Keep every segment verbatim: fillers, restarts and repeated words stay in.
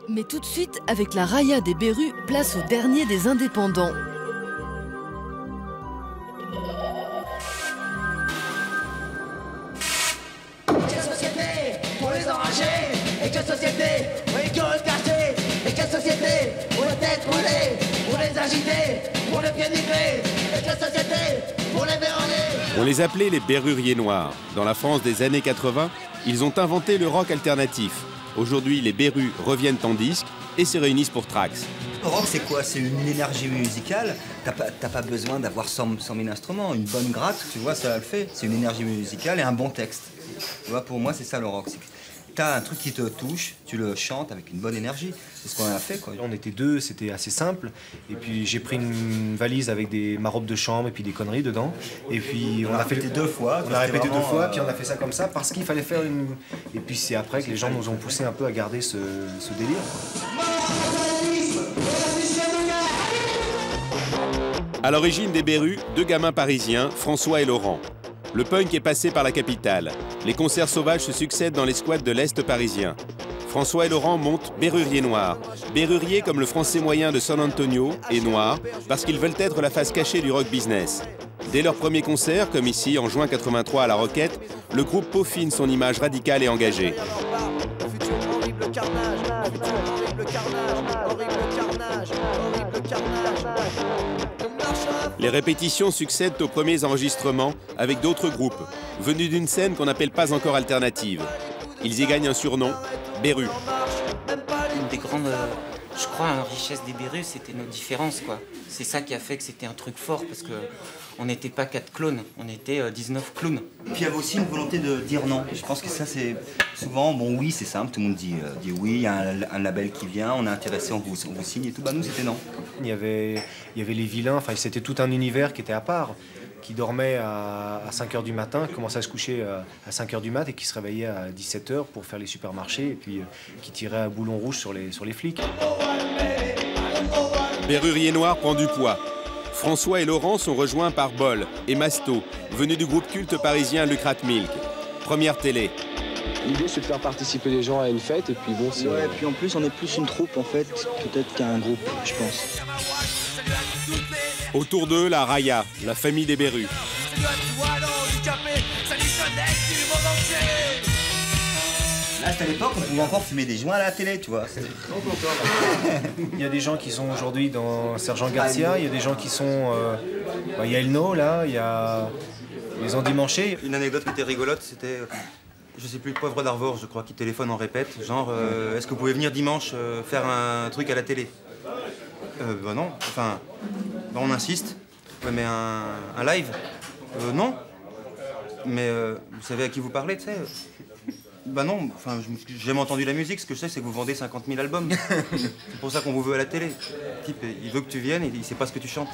Mais tout de suite, avec la Raya des Berus, place au dernier des indépendants. Quelle société pour les enragés? Et quelle société pour les curieux de quartier? Et quelle société pour les têtes brûlées? Pour les agités, pour les pieds nigrés? Et quelle société pour les verrouillés? On les appelait les Berruriers noirs. Dans la France des années quatre-vingt, ils ont inventé le rock alternatif. Aujourd'hui, les Berus reviennent en disque et se réunissent pour Trax. Le rock, c'est quoi? C'est une énergie musicale. T'as pas, t'as pas besoin d'avoir cent mille instruments. Une bonne gratte, tu vois, ça le fait. C'est une énergie musicale et un bon texte. Tu vois, pour moi, c'est ça le rock. T'as un truc qui te touche, tu le chantes avec une bonne énergie. C'est ce qu'on a fait, quoi. On était deux, c'était assez simple. Et puis j'ai pris une valise avec des, ma robe de chambre et puis des conneries dedans. Et puis on, on a, a répété fait, deux fois. On a répété deux fois, euh... puis on a fait ça comme ça parce qu'il fallait faire une... Et puis c'est après que les gens nous ont poussé un peu à garder ce, ce délire. À l'origine des Berus, deux gamins parisiens, François et Laurent. Le punk est passé par la capitale. Les concerts sauvages se succèdent dans les squats de l'Est parisien. François et Laurent montent Berruriers noirs. Berruriers comme le français moyen de San Antonio et noirs parce qu'ils veulent être la face cachée du rock business. Dès leur premier concert, comme ici en juin quatre-vingt-trois à La Roquette, le groupe peaufine son image radicale et engagée. Les répétitions succèdent aux premiers enregistrements avec d'autres groupes, venus d'une scène qu'on n'appelle pas encore alternative. Ils y gagnent un surnom, Berus. Une des grandes, euh, je crois, richesses des Berus, c'était nos différences, quoi. C'est ça qui a fait que c'était un truc fort, parce que on n'était pas quatre clones, on était euh, dix-neuf clowns. Puis il y avait aussi une volonté de dire non. Je pense que ça, c'est souvent, bon, oui, c'est simple, tout le monde dit, euh, dit oui, il y a un, un label qui vient, on est intéressé, on vous, on vous signe et tout. Bah nous, c'était non. Il y avait, il y avait les vilains, enfin, c'était tout un univers qui était à part, qui dormait à, à cinq heures du matin, qui commençait à se coucher à cinq heures du mat et qui se réveillait à dix-sept heures pour faire les supermarchés et puis euh, qui tirait à boulon rouge sur les, sur les flics. Berrurier noir prend du poids. François et Laurent sont rejoints par Bol et Masto, venus du groupe culte parisien Lucrat Milk. Première télé. L'idée, c'est de faire participer les gens à une fête, et puis bon, c'est... Ouais, et puis en plus, on est plus une troupe, en fait, peut-être qu'un groupe, je pense. Autour d'eux, la Raya, la famille des Berus. Là, c'était à l'époque, on pouvait encore fumer des joints à la télé, tu vois. Il y a des gens qui sont aujourd'hui dans Sergent Garcia, il y a des gens qui sont... Euh, bah, il y a Elno, là, il y a les Endimanchés. Une anecdote qui était rigolote, c'était... Je sais plus, Poivre d'Arvor, je crois, qui téléphone en répète, genre, euh, est-ce que vous pouvez venir dimanche euh, faire un truc à la télé? Euh, bah non, enfin, bah on insiste. Ouais, mais un, un live? Euh, non. Mais euh, vous savez à qui vous parlez, tu sais? Bah non, enfin, j'ai jamais entendu la musique, ce que je sais, c'est que vous vendez cinquante mille albums. C'est pour ça qu'on vous veut à la télé. Le type, il veut que tu viennes, et il sait pas ce que tu chantes.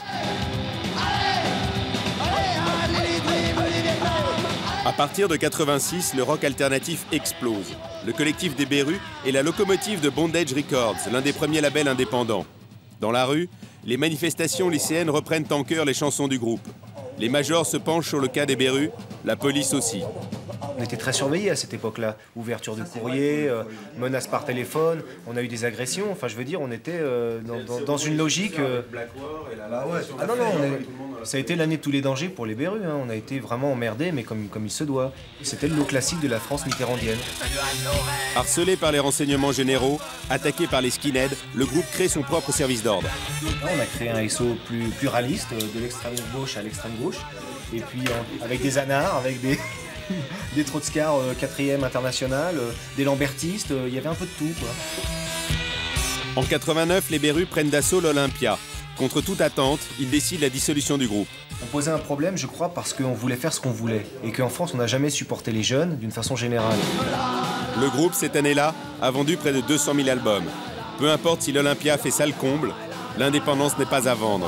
À partir de quatre-vingt-six, le rock alternatif explose. Le collectif des Berus est la locomotive de Bondage Records, l'un des premiers labels indépendants. Dans la rue, les manifestations lycéennes reprennent en chœur les chansons du groupe. Les majors se penchent sur le cas des Berus, la police aussi. On était très surveillés à cette époque-là. Ouverture de courrier, euh, menaces par téléphone, on a eu des agressions. Enfin, je veux dire, on était euh, dans, dans, dans une logique... Euh... Ah non, non, on est... ça a été l'année de tous les dangers pour les Berus. Hein. On a été vraiment emmerdés, mais comme, comme il se doit. C'était le lot classique de la France mitterrandienne. Harcelé par les renseignements généraux, attaqué par les skinheads, le groupe crée son propre service d'ordre. On a créé un S O plus pluraliste, de l'extrême gauche à l'extrême gauche. Et puis en, avec des anards, avec des... des Trotskars euh, quatrième international, euh, des Lambertistes, il euh, y avait un peu de tout, quoi. En quatre-vingt-neuf, les Berus prennent d'assaut l'Olympia. Contre toute attente, ils décident la dissolution du groupe. On posait un problème, je crois, parce qu'on voulait faire ce qu'on voulait. Et qu'en France, on n'a jamais supporté les jeunes d'une façon générale. Le groupe, cette année-là, a vendu près de deux cent mille albums. Peu importe si l'Olympia fait salle comble, l'indépendance n'est pas à vendre.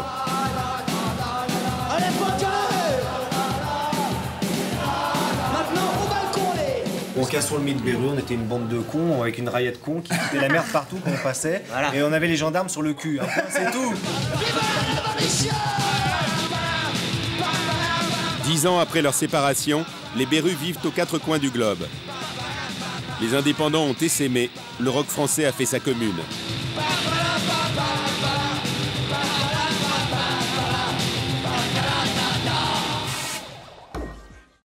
On casse sur le mythe Berus, on était une bande de cons avec une raillette de cons qui foutait la merde partout quand on passait. Voilà. Et on avait les gendarmes sur le cul. Enfin, c'est tout. Dix ans après leur séparation, les Berus vivent aux quatre coins du globe. Les indépendants ont essaimé le rock français a fait sa commune. Barbara